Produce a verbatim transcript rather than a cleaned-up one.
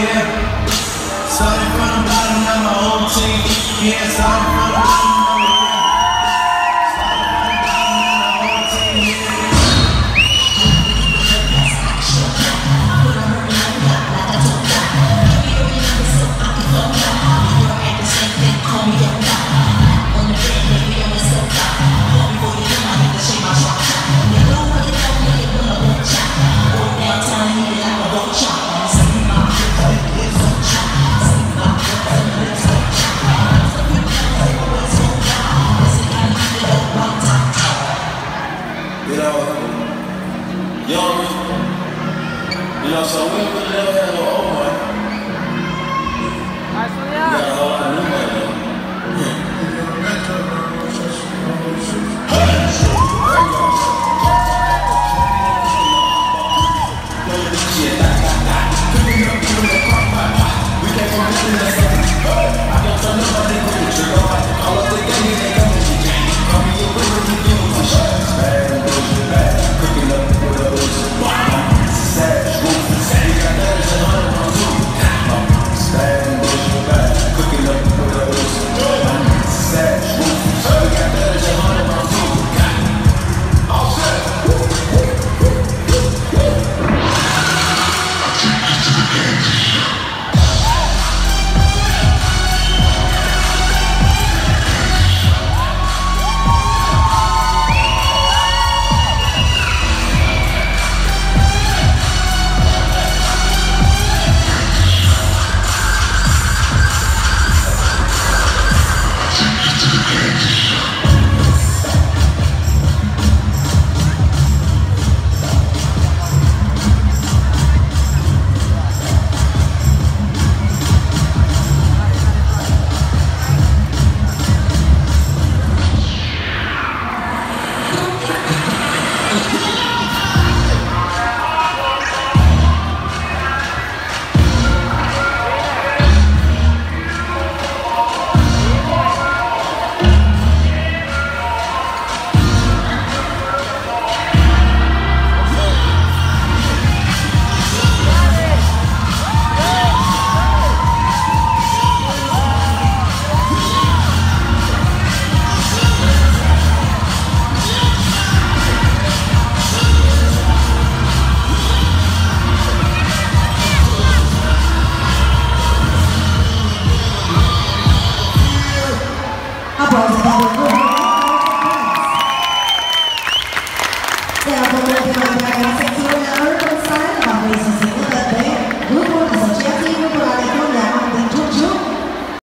yeah. Started from the bottom, now my whole team. Yeah, started from the bottom. You know, young, you know, so we really never had no old one. We got a whole lot of new